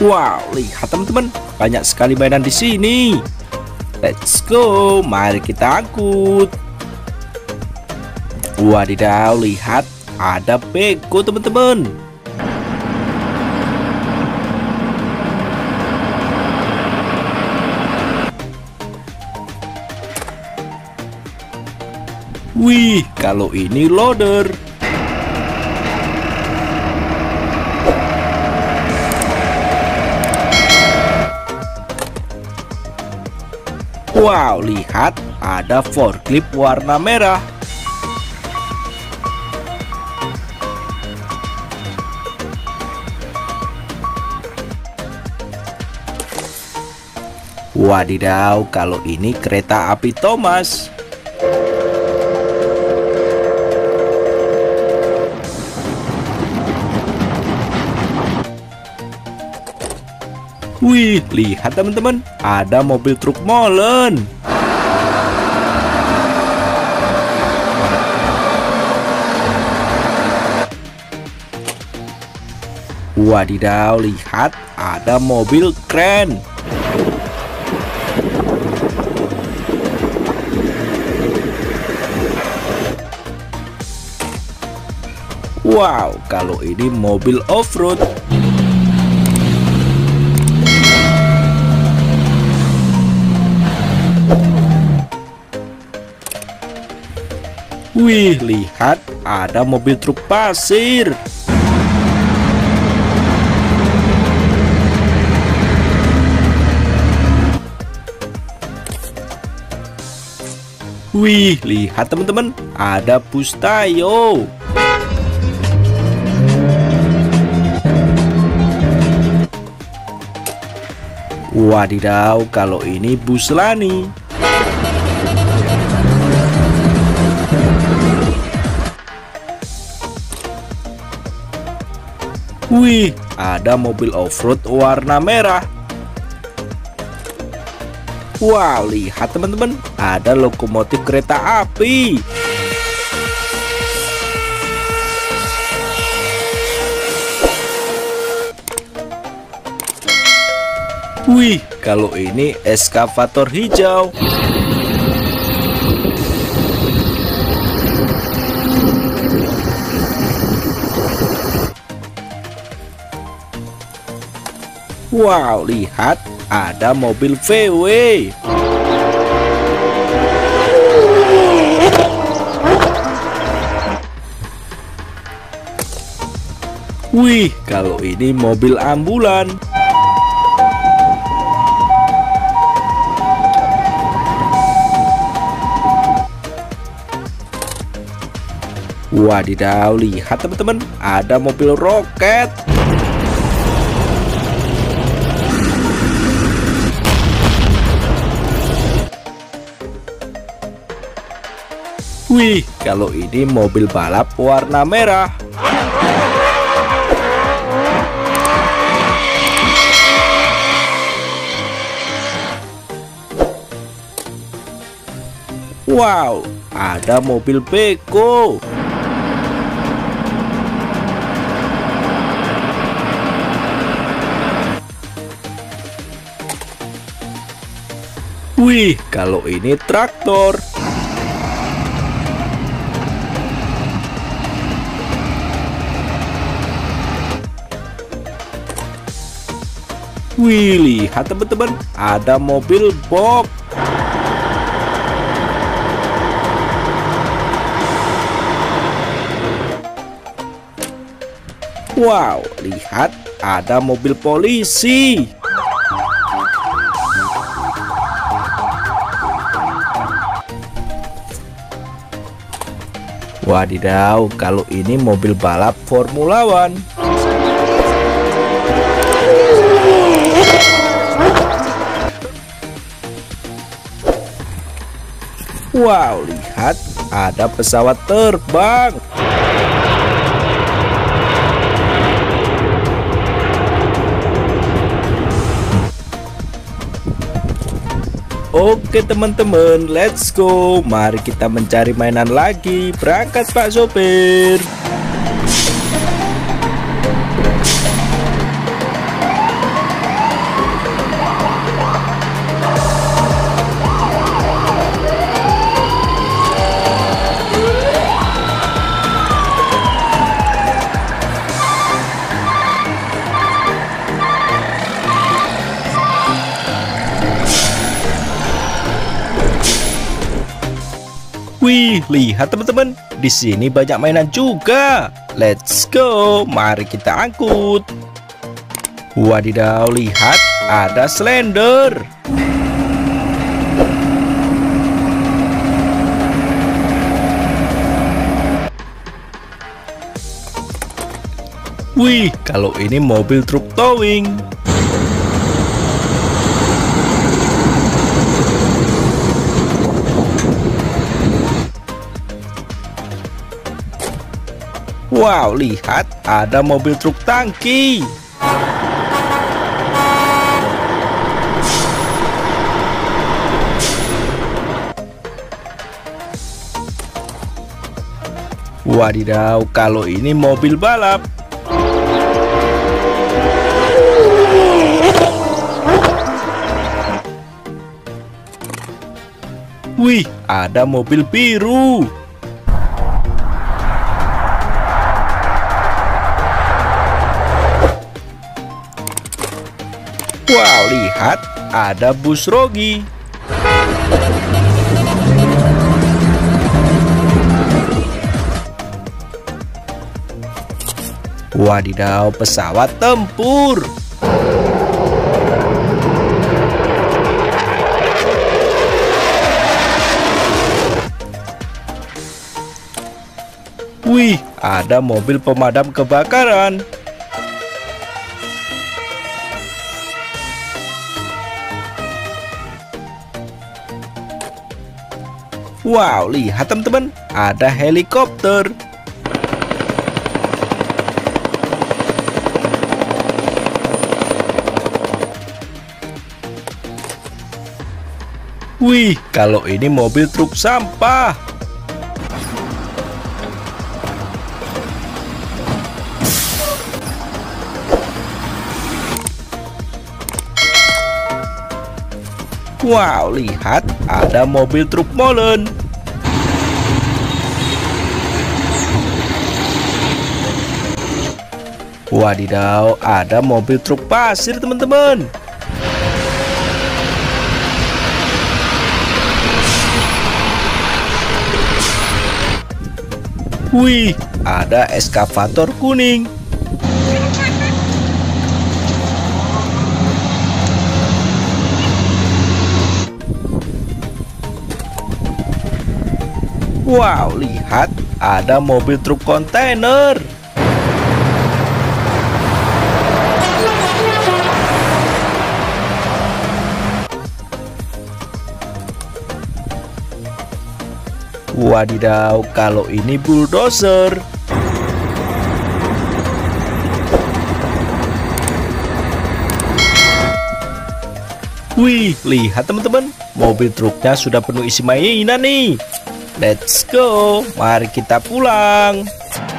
Wow, lihat teman-teman, banyak sekali mainan di sini. Let's go, mari kita angkut. Wadidaw, lihat ada beko teman-teman. Wih, kalau ini loader. Wow, lihat ada forklift warna merah. Wadidaw, kalau ini kereta api Thomas. Wih, lihat teman-teman, ada mobil truk molen. Wadidaw, lihat ada mobil kren. Wow, kalau ini mobil off-road. Wih, lihat ada mobil truk pasir. Wih, lihat teman-teman, ada bus Tayo. Wadidaw, kalau ini bus Lani. Wih, ada mobil off-road warna merah. Wow, lihat teman-teman, ada lokomotif kereta api. Wih, kalau ini eskavator hijau. Wow, lihat ada mobil VW. Wih, kalau ini mobil ambulan. Wadidaw, lihat teman-teman, ada mobil roket. Wih, kalau ini mobil balap warna merah. Wow, ada mobil beko. Wih, kalau ini traktor. Wih, lihat teman-teman, ada mobil box. Wow, lihat ada mobil polisi. Wadidaw, kalau ini mobil balap Formula One. Wow, lihat ada pesawat terbang. Oke teman-teman, let's go. Mari kita mencari mainan lagi. Berangkat Pak Sopir. Wih, lihat teman-teman, di sini banyak mainan juga. Let's go, mari kita angkut. Wadidaw, lihat, ada Slender. Wih, kalau ini mobil truk towing. Wow, lihat, ada mobil truk tangki. Wadidaw, kalau ini mobil balap. Wih, ada mobil biru. Wow, lihat, ada bus Rogi. Wadidaw, pesawat tempur. Wih, ada mobil pemadam kebakaran. Wow, lihat teman-teman, ada helikopter. Wih, kalau ini mobil truk sampah. Wow, lihat, ada mobil truk molen. Wadidaw, ada mobil truk pasir teman-teman. Wih, ada eskavator kuning. Wow, lihat, ada mobil truk kontainer. Wadidaw, kalau ini bulldozer. Wih, lihat teman-teman, mobil truknya sudah penuh isi mainan nih. Let's go, mari kita pulang.